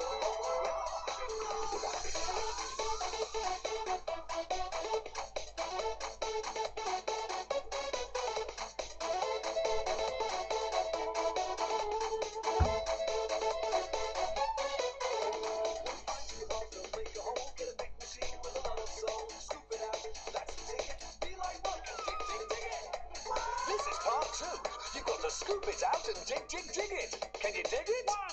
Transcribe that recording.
This is part two. You've got to scoop it out and dig, dig, dig it. Can you dig it?